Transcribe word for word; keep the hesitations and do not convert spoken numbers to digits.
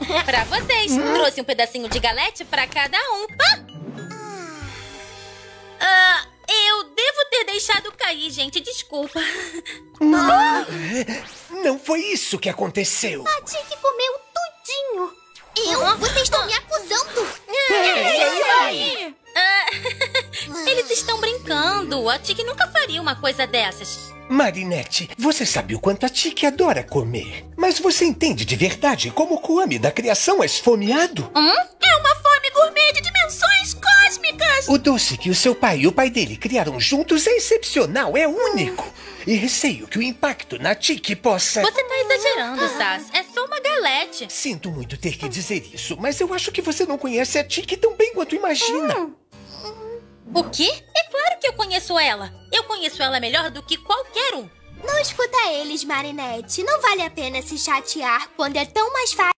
Pra vocês. Hum? Trouxe um pedacinho de galete pra cada um. Ah! Ah, eu devo ter deixado cair, gente. Desculpa. Ah, não foi isso que aconteceu. A Tiki comeu tudinho. Eu? Vocês estão me acusando. É isso aí. Ah, eles estão brincando. A Tiki nunca faria uma coisa dessas. Marinette, você sabe o quanto a Tiki adora comer. Mas você entende de verdade como o Kwame da criação é esfomeado? Hum? É uma fome gourmet de dimensões cósmicas. O doce que o seu pai e o pai dele criaram juntos é excepcional, é único. E receio que o impacto na Tiki possa... Você tá exagerando, Sass. É só uma galete. Sinto muito ter que dizer isso, mas eu acho que você não conhece a Tiki tão bem quanto imagina. Hum. O quê? É claro que eu conheço ela. Eu conheço ela melhor do que qualquer um. Não escuta eles, Marinette. Não vale a pena se chatear quando é tão mais fácil.